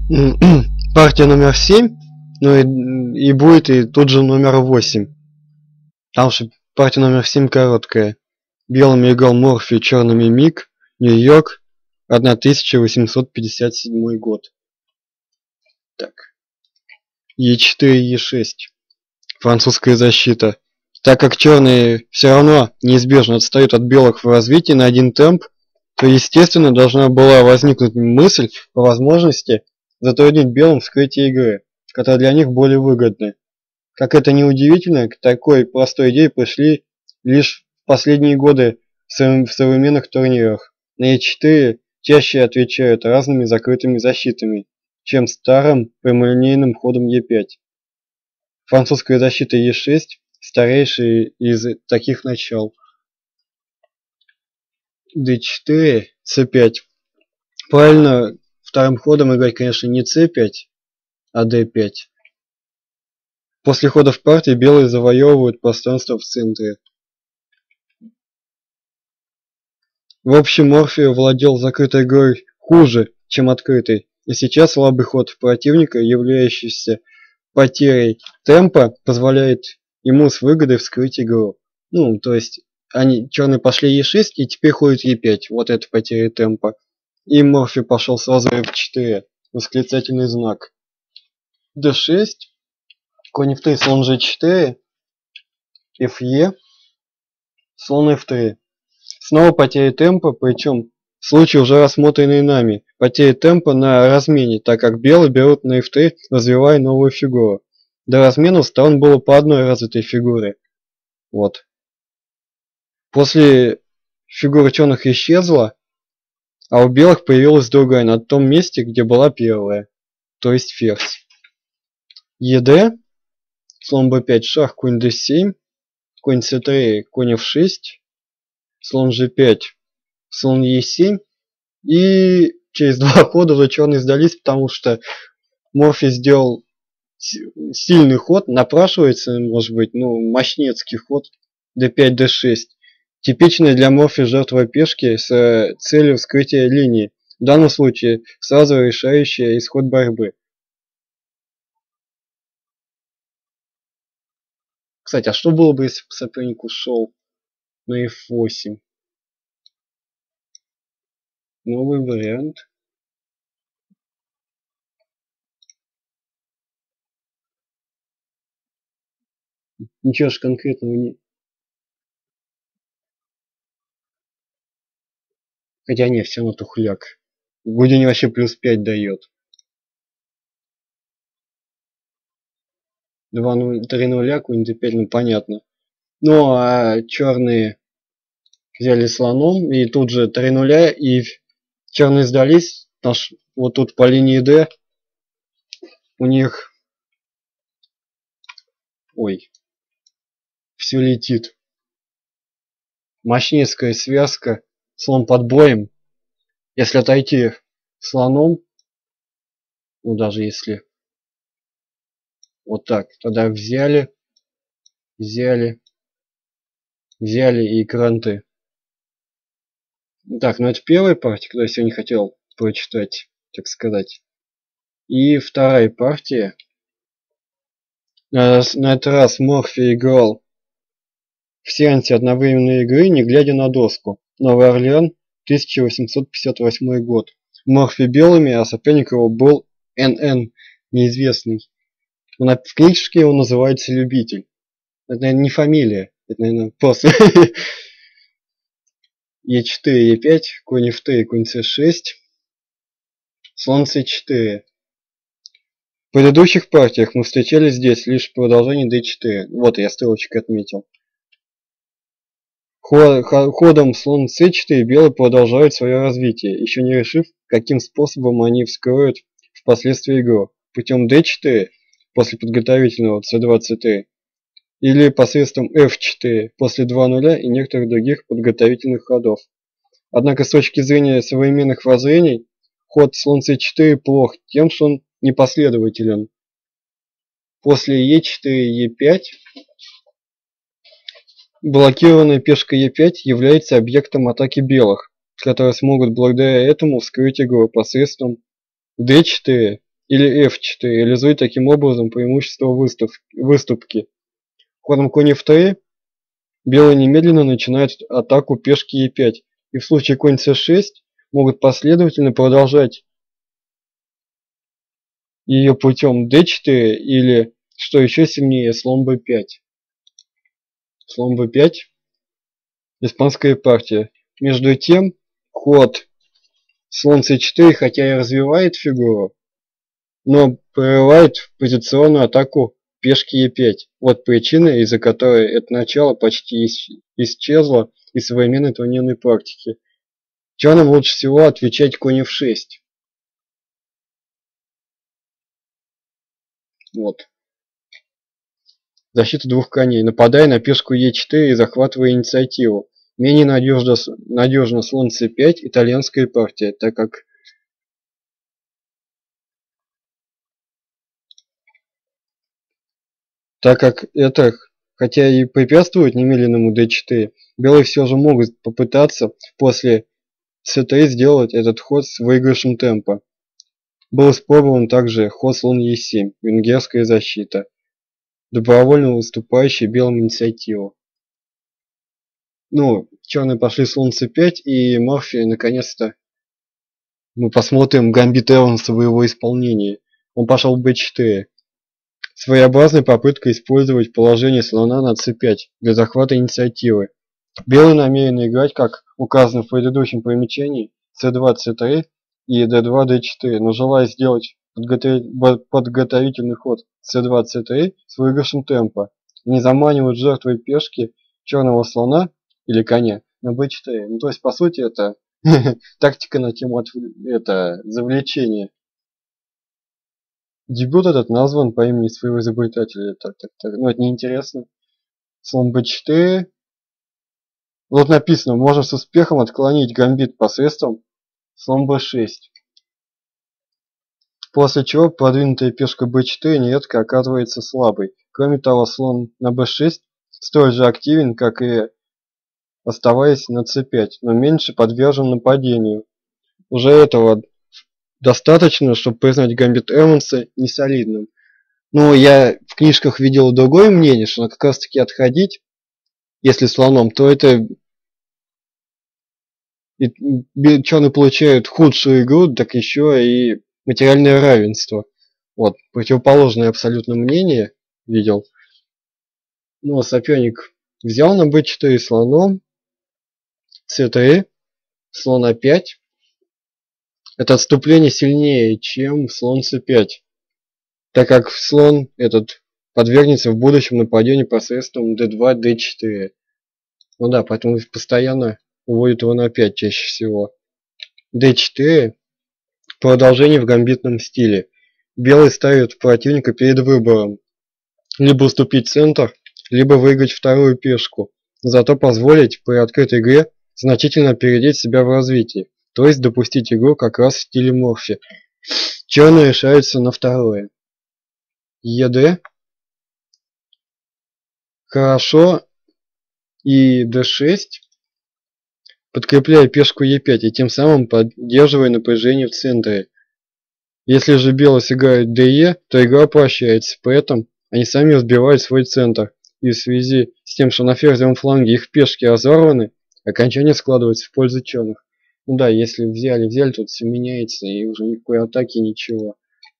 Партия номер 7, ну и будет и тут же номер 8. Потому что партия номер 7 короткая. Белыми играл Морфи, черными Миг, Нью-Йорк, 1857 год. Так. Е4, Е6. Французская защита. Так как черные все равно неизбежно отстают от белых в развитии на один темп, то естественно должна была возникнуть мысль по возможности затруднить белым вскрытие игры, которая для них более выгодна. Как это ни удивительно, к такой простой идее пришли лишь в последние годы в современных турнирах. На Е4 чаще отвечают разными закрытыми защитами, чем старым прямолинейным ходом Е5. Французская защита Е6 старейшая из таких начал. d4, c5. Правильно вторым ходом играть, конечно, не c5, а d5. После хода в партии белые завоевывают пространство в центре. В общем, Морфи владел закрытой игрой хуже, чем открытой, и сейчас слабый ход противника, являющийся потерей темпа, позволяет ему с выгодой вскрыть игру. Ну, то есть, черные пошли Е6 и теперь ходят Е5, вот это потеря темпа. И Морфи пошел сразу F4, восклицательный знак. D6, конь F3, слон G4, Fe, слон F3. Снова потеря темпа, причем случай уже рассмотренный нами. Потеря темпа на размене, так как белые берут на F3, развивая новую фигуру. До размена у сторон было по одной развитой фигуре. Вот. После фигура черных исчезла, а у белых появилась другая на том месте, где была первая. То есть ферзь. ЕД, слон b5, шах, конь d7, конь c3, конь f6, слон g5, слон e7. И через два хода уже черные сдались, потому что Морфи сделал сильный ход, напрашивается, может быть, ну, мощнецкий ход d5, d6. Типичная для Морфи жертва пешки с целью вскрытия линии. В данном случае сразу решающая исход борьбы. Кстати, а что было бы, если бы соперник ушел на f8? Новый вариант. Ничего ж конкретного не... Хотя не, все равно тухляк. Гудини вообще плюс 5 дает. 3 нуля, конь d5, ну понятно. Ну а черные взяли слоном, и тут же 3 нуля, и черные сдались. Вот тут по линии D у них... Ой. Все летит. Мощнецкая связка. Слон под боем. Если отойти слоном, ну даже если вот так, тогда взяли и кранты. Так, ну это первая партия, которую я сегодня хотел прочитать, так сказать. И вторая партия. На этот раз Морфи играл в сеансе одновременной игры, не глядя на доску. Новый Орлеан, 1858 год. Морфи белыми, а соперник его был НН, неизвестный. В книжке его называется Любитель. Это, наверное, не фамилия. Это, наверное, просто. Е4, Е5, конь F3, конь C6, слон C4. В предыдущих партиях мы встречали здесь лишь продолжение D4. Вот я стрелочкой отметил. Ходом слон c4 белые продолжают свое развитие, еще не решив, каким способом они вскроют впоследствии игру. Путем d4 после подготовительного c2, c3 или посредством f4 после 2 нуля и некоторых других подготовительных ходов. Однако с точки зрения современных воззрений, ход слон c4 плох тем, что он непоследователен. После e4, e5 блокированная пешка e5 является объектом атаки белых, которые смогут благодаря этому вскрыть игру посредством d4 или f4 реализует таким образом преимущество выступки. Ходом конь f3 белые немедленно начинают атаку пешки e5, и в случае конь c6 могут последовательно продолжать ее путем d4 или, что еще сильнее, слон b5. Слон b5, испанская партия. Между тем, ход слон c4, хотя и развивает фигуру, но прерывает позиционную атаку пешки e5. Вот причина, из-за которой это начало почти исчезло из современной турнирной практики. Черным лучше всего отвечать конь f6. Вот. Защита двух коней, нападая на пешку e4 и захватывая инициативу. Менее надежно слон c5, итальянская партия, так как это, хотя и препятствует немедленному d4, белые все же могут попытаться после c3 сделать этот ход с выигрышем темпа. Был испробован также ход слон e7, венгерская защита, добровольно уступающая белым инициативу. Ну, черные пошли слон c5, и Морфи наконец-то мы посмотрим гамбит Эванса в его исполнении. Он пошел b4. Своеобразная попытка использовать положение слона на c5 для захвата инициативы. Белые намерены играть, как указано в предыдущем примечании, c2, c3 и d2, d4, но желая сделать подготовительный ход c2, c3 с выигрышем темпа, и не заманивают жертвой пешки черного слона или коня на b4. Ну, то есть, по сути, это тактика на тему завлечения. Дебют этот назван по имени своего изобретателя. Так. Ну, это неинтересно. Слон b4. Вот написано, можно с успехом отклонить гамбит посредством слон b6. После чего продвинутая пешка b4 нередко оказывается слабой. Кроме того, слон на b6 столь же активен, как и оставаясь на c5, но меньше подвержен нападению. Уже этого достаточно, чтобы признать гамбит Эванса несолидным. Но я в книжках видел другое мнение, что как раз таки отходить, если слоном, то это черные получают худшую игру, так еще и материальное равенство. Вот, противоположное абсолютно мнение видел. Ну, соперник взял на b4 слоном, c3, слон a5. Это отступление сильнее, чем слон c5, так как слон этот подвергнется в будущем нападению посредством d2, d4. Ну да, поэтому постоянно уводит его на 5 чаще всего. d4 продолжение в гамбитном стиле. Белый ставит противника перед выбором: либо уступить центр, либо выиграть вторую пешку, зато позволить при открытой игре значительно опередить себя в развитии, то есть допустить игру как раз в стиле Морфи. Черные решаются на второе. ед. Хорошо. И d6, подкрепляя пешку e5 и тем самым поддерживая напряжение в центре. Если же белые сыграют de, то игра прощается, при этом они сами разбивают свой центр, и в связи с тем, что на ферзевом фланге их пешки разорваны, окончание складывается в пользу черных. Ну да, если взяли, тут все меняется, и уже никакой атаки, ничего.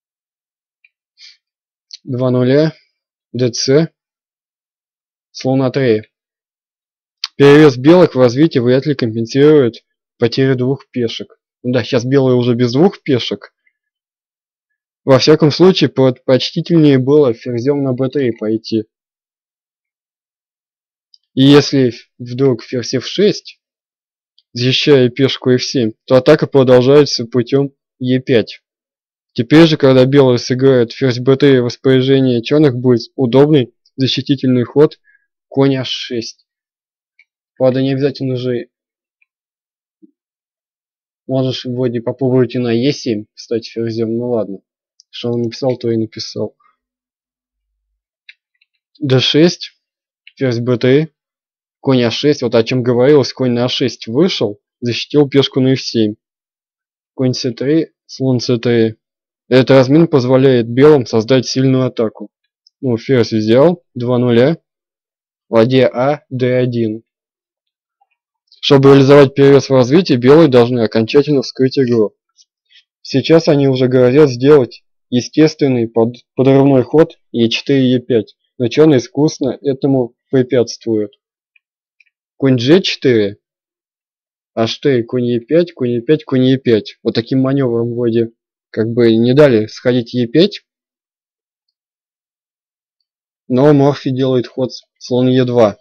2-0, dc, слон a3. Перевес белых в развитии вряд ли компенсирует потерю двух пешек. Ну да, сейчас белые уже без двух пешек. Во всяком случае, предпочтительнее было ферзем на b3 пойти. И если вдруг ферзь f6, защищая пешку f7, то атака продолжается путем e5. Теперь же, когда белые сыграют ферзь b3 в распоряжении черных, будет удобный защитительный ход конь h6. Правда, не обязательно же можешь вроде попробовать и на e7 стать ферзем, ну ладно. Что он написал, то и написал. d6, ферзь b3, конь а6, вот о чем говорилось, конь на а6 вышел, защитил пешку на f7. Конь c3, слон c3. Этот размен позволяет белым создать сильную атаку. Ну, ферзь взял, 2 нуля, ладья А, d1. Чтобы реализовать перевес в развитии, белые должны окончательно вскрыть игру. Сейчас они уже грозят сделать естественный подрывной ход Е4, Е5, но черные искусно этому препятствуют. Конь G4, H4, конь Е5, конь Е5, конь Е5. Вот таким маневром вроде как бы не дали сходить Е5, но Морфи делает ход слон Е2.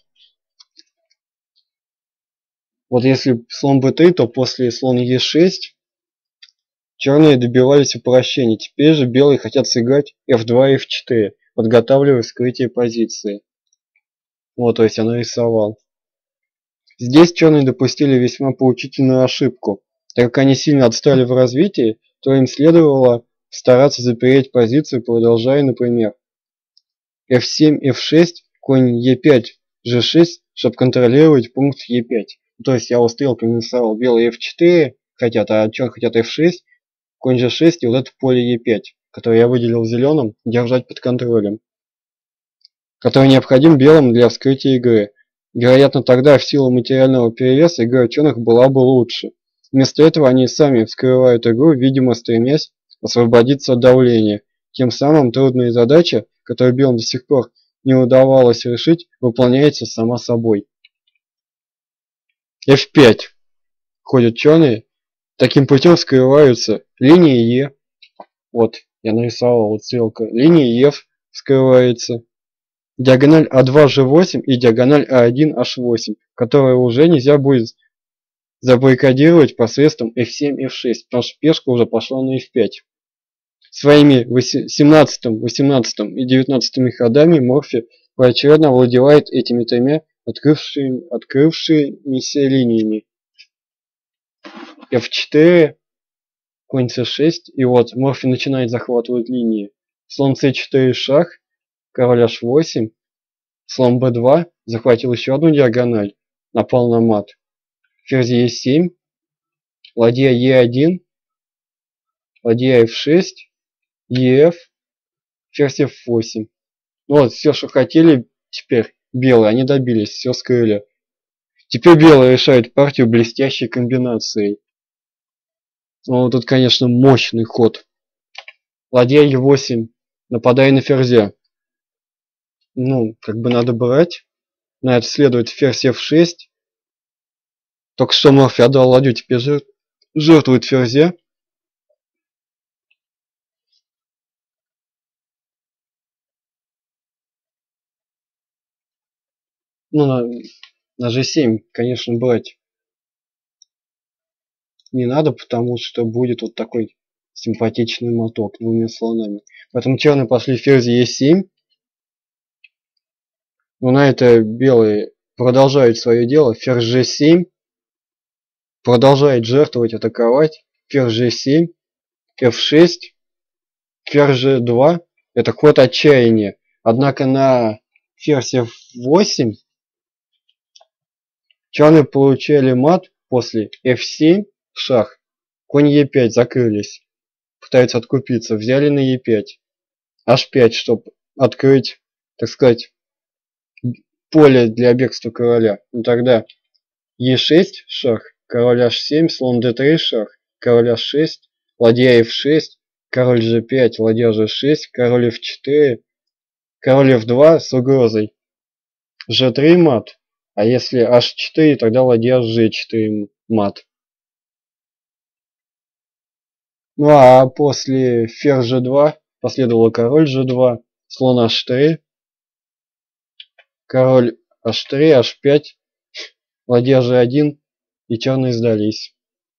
Вот если слон b3, то после слон e6 черные добивались упрощения. Теперь же белые хотят сыграть f2 и f4, подготавливая вскрытие позиции. Вот, то есть я нарисовал. Здесь черные допустили весьма поучительную ошибку. Так как они сильно отстали в развитии, то им следовало стараться запереть позицию, продолжая, например, f7, f6, конь e5, g6, чтобы контролировать пункт e5. То есть я вот стрелками нарисовал, белые f4 хотят, а черные хотят f6, конь g6 и вот это поле e5, которое я выделил зеленым, держать под контролем, который необходим белым для вскрытия игры. Вероятно, тогда в силу материального перевеса игра черных была бы лучше. Вместо этого они сами вскрывают игру, видимо стремясь освободиться от давления. Тем самым трудная задача, которую белым до сих пор не удавалось решить, выполняется сама собой. F5. Ходят черные. Таким путем вскрываются линии Е. Вот, я нарисовал вот стрелка. Линия F вскрывается. Диагональ А2, G8 и диагональ А1, H8, которые уже нельзя будет забаррикадировать посредством F7, F6, потому что пешка уже пошла на F5. Своими 17, 18 и 19 ходами Морфи поочередно овладевает этими тремя открывшимися линиями. F4, конь c6, и вот Морфи начинает захватывать линии. Слон c4 шах, король h8, слон b2, захватил еще одну диагональ, напал на мат. Ферзь e7, ладья e1, ладья f6, ef, ферзь f8. Ну вот, все, что хотели теперь белые, они добились, все скрыли. Теперь белые решают партию блестящей комбинацией. Ну, тут, конечно, мощный ход. Ладья e8, нападая на ферзя. Ну, как бы надо брать. На это следует ферзь f6. Только что Морфи отдал ладью, теперь жертвует ферзя. Ну, на g7, конечно, брать не надо, потому что будет вот такой симпатичный моток двумя слонами. Поэтому черные пошли ферзь e7. Но на это белые продолжают свое дело. Ферзь g7. Продолжает жертвовать, атаковать. Ферзь g7. f6. Ферзь g2. Это ход отчаяния. Однако на ферзь f8 черные получали мат после f7 шах. Конь e5 закрылись. Пытаются откупиться. Взяли на e5. h5, чтобы открыть, так сказать, поле для бегства короля. Ну тогда e6 шах, король h7, слон d3 шах, король h6, ладья f6, король g5, ладья g6, король f4, король f2 с угрозой g3 мат, а если h4, тогда ладья g4 мат. Ну а после ферзь g2 последовало король g2, слон h3, король h3, h5, ладья g1, и черные сдались.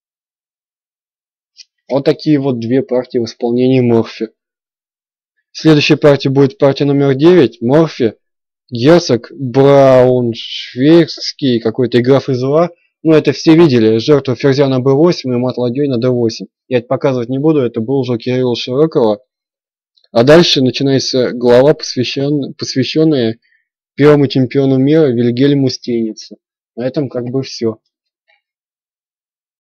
Вот такие вот две партии в исполнении Морфи. Следующая партия будет партия номер 9. Морфи, герцог, Брауншвейгский, какой-то граф из зла. Ну, это все видели. Жертву ферзя на b8 и мат ладьей на d8. Я это показывать не буду, это был уже Кирилла Широкова. А дальше начинается глава, посвященная первому чемпиону мира Вильгельму Стейницу. На этом как бы все.